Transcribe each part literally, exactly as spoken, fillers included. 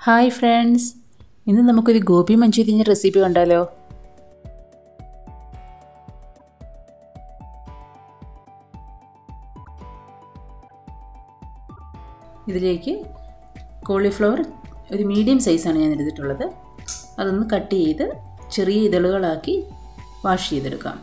Hi friends, ഇന്ന് നമുക്കൊരു Gopi manchurian recipe കണ്ടാലോ. ഇതിലേക്ക് കോളിഫ്ലവർ ഒരു മീഡിയം സൈസാണ് ഞാൻ എടുത്തിട്ടുള്ളത്. അതൊന്ന് കട്ട് ചെയ്ത് ചെറിയ ഇതളുകളാക്കി വാഷ് ചെയ്തെടുക്കാം.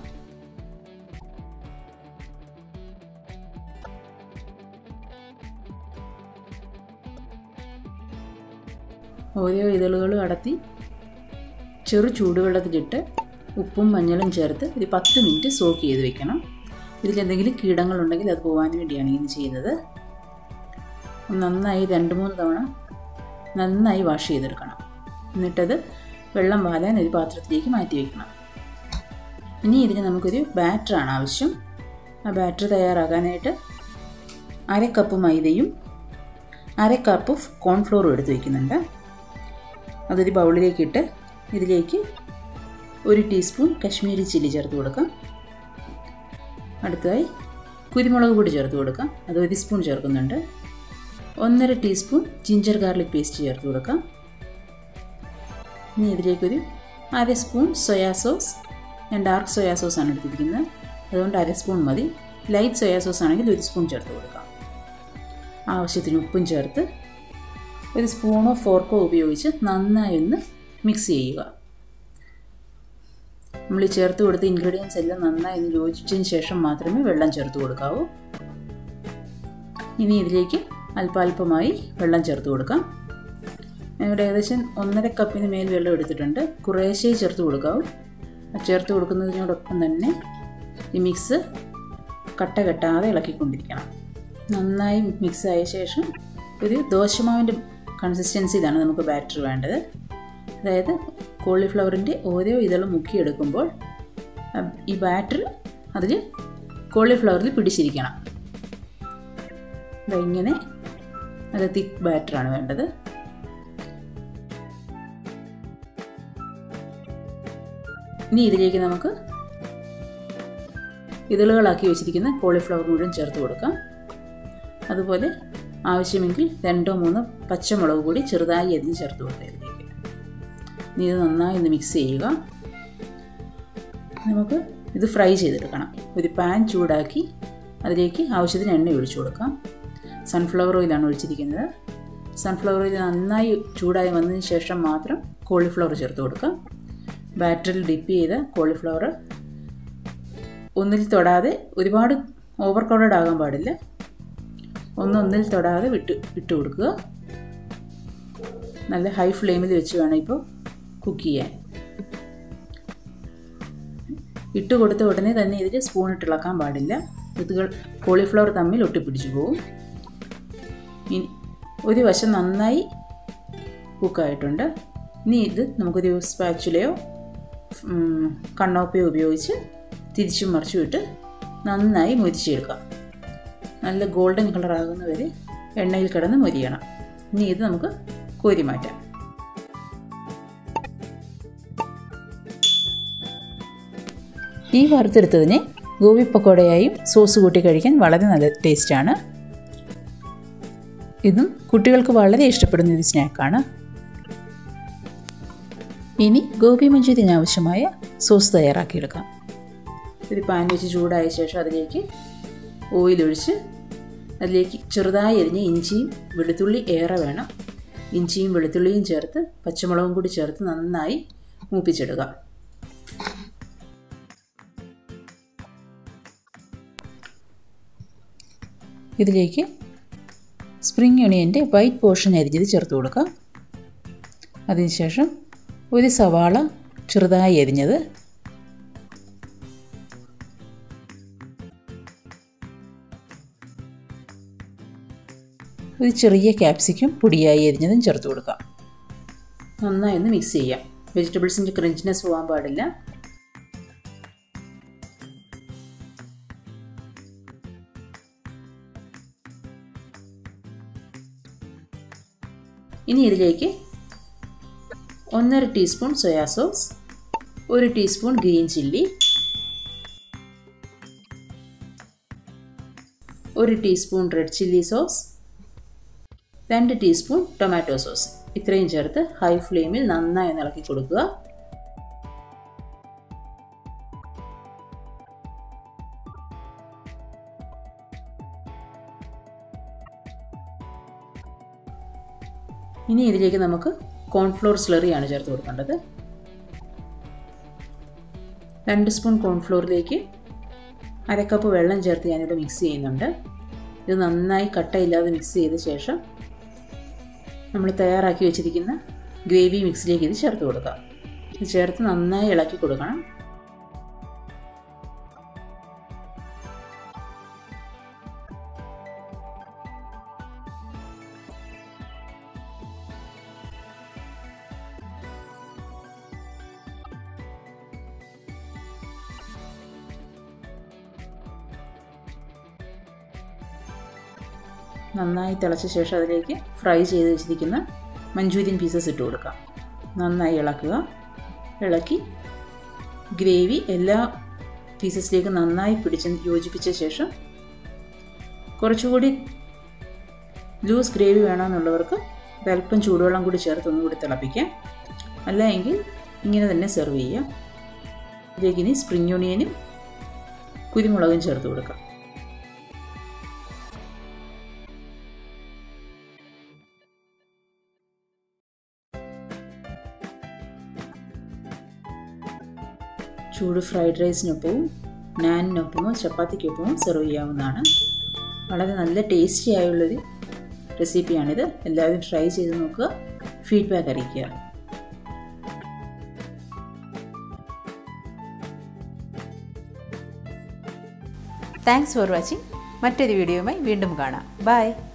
ഓരോ ഇതളുകളും അടത്തി ചെറു ചൂടുവെള്ളത്തിലിട്ട് ഉപ്പും മഞ്ഞളും ചേർത്ത് ഒരു പത്ത് മിനിറ്റ് സോക്ക് ചെയ്ത് വെക്കണം. ഇതിലെന്തെങ്കിലും കീടങ്ങളുണ്ടെങ്കിൽ അത് പോകാൻ വേണ്ടിയാണ് ഇങ്ങനെ ചെയ്യുന്നത്. നന്നായി രണ്ട് മൂന്ന് തവണ നന്നായി വാഷ് ചെയ്തെടുക്കണം. എന്നിട്ടത് വെള്ളം വാലാൻ ഒരു പാത്രത്തിലേക്ക് മാറ്റി വയ്ക്കണം. ഇനി ഇതിന് നമുക്കൊരു ബാറ്ററാണ് ആവശ്യം. ആ ബാറ്റർ തയ്യാറാക്കാനായിട്ട് അര കപ്പ് മൈദയും അര കപ്പ് കോൺഫ്ലോറും എടുത്ത് വയ്ക്കുന്നുണ്ട്. അതൊരു ബൗളിലേക്ക് ഇട്ട് ഇതിലേക്ക് ഒരു ടീസ്പൂൺ കശ്മീരി ചില്ലി ചേർത്ത് കൊടുക്കാം. അടുത്തതായി കുരുമുളക് പൊടി ചേർത്ത് കൊടുക്കാം. അത് ഒരു സ്പൂൺ ചേർക്കുന്നുണ്ട്. ഒന്നര ടീസ്പൂൺ ജിഞ്ചർ ഗാർലിക് പേസ്റ്റ് ചേർത്ത് കൊടുക്കാം. ഇനി ഇതിലേക്കൊരു അര സ്പൂൺ സോയാ സോസ്. ഞാൻ ഡാർക്ക് സോയാ സോസാണ് എടുത്തിരിക്കുന്നത്, അതുകൊണ്ട് അര സ്പൂൺ മതി. ലൈറ്റ് സോയാ സോസ് ആണെങ്കിൽ ഒരു സ്പൂൺ ചേർത്ത് കൊടുക്കാം. ആവശ്യത്തിന് ഉപ്പും ചേർത്ത് ഒരു സ്പൂണോ ഫോർക്കോ ഉപയോഗിച്ച് നന്നായി ഒന്ന് മിക്സ് ചെയ്യുക. നമ്മൾ ചേർത്ത് കൊടുത്ത ഇൻഗ്രീഡിയൻസ് എല്ലാം നന്നായി ഒന്ന് യോജിച്ചതിന് ശേഷം മാത്രമേ വെള്ളം ചേർത്ത് കൊടുക്കാവൂ. ഇനി ഇതിലേക്ക് അല്പാൽപമായി വെള്ളം ചേർത്ത് കൊടുക്കാം. ഇവിടെ ഏകദേശം ഒന്നര കപ്പിന് മേൽ വെള്ളം എടുത്തിട്ടുണ്ട്. കുറേശ്ശേ ചേർത്ത് കൊടുക്കാവൂ. ചേർത്ത് കൊടുക്കുന്നതിനോടൊപ്പം തന്നെ ഈ മിക്സ് കട്ട കെട്ടാതെ ഇളക്കിക്കൊണ്ടിരിക്കണം. നന്നായി മിക്സ് ആയ ശേഷം ഒരു ദോശമാവിൻ്റെ കൺസിസ്റ്റൻസിയിലാണ് നമുക്ക് ബാറ്റർ വേണ്ടത്. അതായത് കോളിഫ്ലവറിൻ്റെ ഓരോ ഇതളും മുക്കിയെടുക്കുമ്പോൾ ഈ ബാറ്റർ അതിൽ കോളിഫ്ലവറിൽ പിടിച്ചിരിക്കണം. ഇങ്ങനെ നല്ല തിക്ക് ബാറ്ററാണ് വേണ്ടത്. ഇനി ഇതിലേക്ക് നമുക്ക് ഇതളുകളാക്കി വെച്ചിരിക്കുന്ന കോളിഫ്ലവർ മുഴുവൻ ചേർത്ത് കൊടുക്കാം. അതുപോലെ ആവശ്യമെങ്കിൽ രണ്ടോ മൂന്നോ പച്ചമുളക് കൂടി ചെറുതായി അരിഞ്ഞ് ചേർത്ത് കൊടുക്കുക ഇതിലേക്ക്. ഇനി ഇത് നന്നായി ഒന്ന് മിക്സ് ചെയ്യുക. നമുക്ക് ഇത് ഫ്രൈ ചെയ്തെടുക്കണം. ഒരു പാൻ ചൂടാക്കി അതിലേക്ക് ആവശ്യത്തിന് എണ്ണ ഒഴിച്ചു കൊടുക്കാം. സൺഫ്ലവർ ഓയിലാണ് ഒഴിച്ചിരിക്കുന്നത്. സൺഫ്ലവർ ഓയിൽ നന്നായി ചൂടായി വന്നതിന് ശേഷം മാത്രം കോളിഫ്ലവർ ചേർത്ത് കൊടുക്കാം. ബാറ്ററിൽ ഡിപ്പ് ചെയ്ത കോളിഫ്ലവർ ഒന്നിൽ തൊടാതെ, ഒരുപാട് ഓവർ കവേർഡ് ആകാൻ പാടില്ല, ഒന്നൊന്നിൽ തൊടാതെ വിട്ട് ഇട്ട് കൊടുക്കുക. നല്ല ഹൈ ഫ്ലെയിമിൽ വെച്ച് വേണം ഇപ്പോൾ കുക്ക് ചെയ്യാൻ. ഇട്ട് കൊടുത്ത ഉടനെ തന്നെ ഇതിൽ സ്പൂൺ ഇട്ട് ഇളക്കാൻ പാടില്ല. ഇതുകൾ കോളിഫ്ലവർ തമ്മിൽ ഒട്ടിപ്പിടിച്ചു പോകും. ഇനി ഒരു വശം നന്നായി കുക്കായിട്ടുണ്ട്. ഇനി ഇത് നമുക്കൊരു സ്പാച്ചുലയോ കണ്ണോപ്പയോ ഉപയോഗിച്ച് തിരിച്ചും മറിച്ചും ഇട്ട് നന്നായി മൊരിച്ചെടുക്കാം. നല്ല ഗോൾഡൻ കളർ ആകുന്നവരെ എണ്ണയിൽ കിടന്ന് മൊരിയണം. ഇനി ഇത് നമുക്ക് കോരി മാറ്റാം. ഈ വറുത്തെടുത്തതിനെ ഗോബി പക്കോടയായും സോസ് കൂട്ടി കഴിക്കാൻ വളരെ നല്ല ടേസ്റ്റാണ്. ഇതും കുട്ടികൾക്ക് വളരെ ഇഷ്ടപ്പെടുന്ന ഒരു സ്നാക്കാണ്. ഇനി ഗോബി മഞ്ചൂരിയന് ആവശ്യമായ സോസ് തയ്യാറാക്കിയെടുക്കാം. ഒരു പാൻ വെച്ച് ചൂടായ ശേഷം അതിലേക്ക് ഓയിൽ ഒഴിച്ച് അതിലേക്ക് ചെറുതായി അരിഞ്ഞ് ഇഞ്ചിയും വെളുത്തുള്ളി ഏറെ വേണം. ഇഞ്ചിയും വെളുത്തുള്ളിയും ചേർത്ത് പച്ചമുളകും കൂടി ചേർത്ത് നന്നായി മൂപ്പിച്ചെടുക്കുക. ഇതിലേക്ക് സ്പ്രിംഗ് ഒണിയൻ്റെ വൈറ്റ് പോർഷൻ അരിഞ്ഞത് ചേർത്ത് കൊടുക്കുക. അതിനുശേഷം ഒരു സവാള ചെറുതായി അരിഞ്ഞത്, ഒരു ചെറിയ ക്യാപ്സിക്കം പൊടിയായി അരിഞ്ഞതും ചേർത്ത് കൊടുക്കാം. നന്നായി ഒന്ന് മിക്സ് ചെയ്യാം. വെജിറ്റബിൾസിൻ്റെ ക്രഞ്ചിനെസ് പോകാൻ പാടില്ല. ഇനി ഇതിലേക്ക് ഒന്നര ടീസ്പൂൺ സോയാ സോസ്, ഒരു ടീസ്പൂൺ ഗ്രീൻ ചില്ലി, ഒരു ടീസ്പൂൺ റെഡ് ചില്ലി സോസ്, രണ്ട് ടീസ്പൂൺ ടൊമാറ്റോ സോസ് ഇത്രയും ചേർത്ത് ഹൈ ഫ്ലെയിമിൽ നന്നായി ഇളക്കി കൊടുക്കുക. ഇനി ഇതിലേക്ക് നമുക്ക് കോൺഫ്ലോർ സ്ലറിയാണ് ചേർത്ത് കൊടുക്കേണ്ടത്. രണ്ട് സ്പൂൺ കോൺഫ്ലോറിലേക്ക് അര കപ്പ് വെള്ളം ചേർത്ത് ഞാനിവിടെ മിക്സ് ചെയ്യുന്നുണ്ട്. ഇത് നന്നായി കട്ടയില്ലാതെ മിക്സ് ചെയ്ത ശേഷം നമ്മൾ തയ്യാറാക്കി വെച്ചിരിക്കുന്ന ഗ്രേവി മിക്സിലേക്ക് ഇത് ചേർത്ത് കൊടുക്കാം. ഇത് ചേർത്ത് നന്നായി ഇളക്കി കൊടുക്കണം. നന്നായി തിളച്ച ശേഷം അതിലേക്ക് ഫ്രൈ ചെയ്ത് വെച്ചിരിക്കുന്ന മഞ്ചൂരിയൻ പീസസ് ഇട്ട് കൊടുക്കാം. നന്നായി ഇളക്കുക. ഇളക്കി ഗ്രേവി എല്ലാ പീസസിലേക്കും നന്നായി പിടിച്ച് യോജിപ്പിച്ച ശേഷം കുറച്ചുകൂടി ലൂസ് ഗ്രേവി വേണമെന്നുള്ളവർക്ക് ഒരല്പം ചൂടുവെള്ളം കൂടി ചേർത്ത് ഒന്നുകൂടി തിളപ്പിക്കാം. അല്ല എങ്കിൽ ഇങ്ങനെ തന്നെ സെർവ് ചെയ്യാം. ഇതിലേക്ക് ഇനി സ്പ്രിംഗ് ഓണിയനും കുരുമുളകും ചേർത്ത് കൊടുക്കാം. ചൂട് ഫ്രൈഡ് റൈസിനൊപ്പവും നാനിനൊപ്പമോ ചപ്പാത്തിക്കൊപ്പമോ സെർവ് ചെയ്യാവുന്നതാണ്. വളരെ നല്ല ടേസ്റ്റി ആയുള്ളൊരു റെസിപ്പിയാണിത്. എല്ലാവരും ട്രൈ ചെയ്ത് നോക്കുക. ഫീഡ്ബാക്ക് അറിയിക്കുക. Thanks for watching. മറ്റൊരു വീഡിയോയുമായി വീണ്ടും കാണാം. ബൈ.